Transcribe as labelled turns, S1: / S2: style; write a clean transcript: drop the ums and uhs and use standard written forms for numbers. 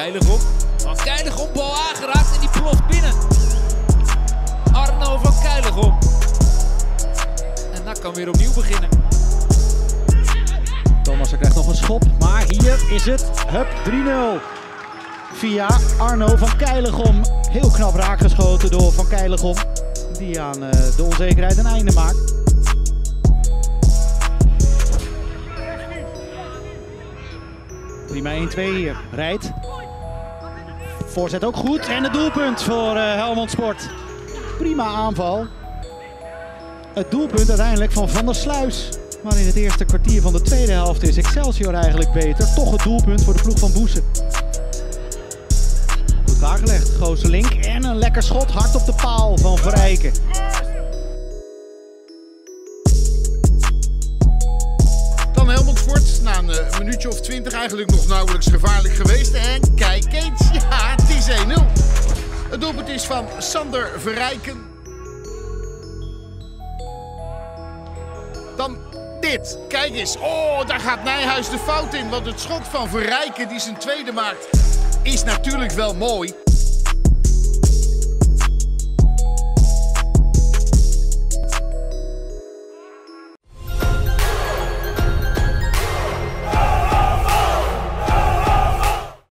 S1: Keilegom. Van Keilegom, bal aangeraakt en die ploft binnen. Arno van Keilegom. En dat kan weer opnieuw beginnen.
S2: Thomas krijgt nog een schop, maar hier is het, hup, 3-0. Via Arno van Keilegom. Heel knap raakgeschoten door Van Keilegom. Die aan de onzekerheid een einde maakt. Prima 1-2 hier. Rijdt. Voorzet ook goed. En het doelpunt voor Helmond Sport. Prima aanval. Het doelpunt uiteindelijk van Van der Sluis. Maar in het eerste kwartier van de tweede helft is Excelsior eigenlijk beter. Toch het doelpunt voor de ploeg van Boesen. Goed klaargelegd. Gooselink. En een lekker schot. Hard op de paal van Verrijken.
S3: Dan Helmond Sport. Na een minuutje of 20 eigenlijk nog nauwelijks gevaarlijk geweest. En kijk eens. Ja, het is 1-0. Het doelpunt is van Sander Verrijken. Dan dit. Kijk eens. Oh, daar gaat Nijhuis de fout in. Want het schot van Verrijken die zijn tweede maakt is natuurlijk wel mooi.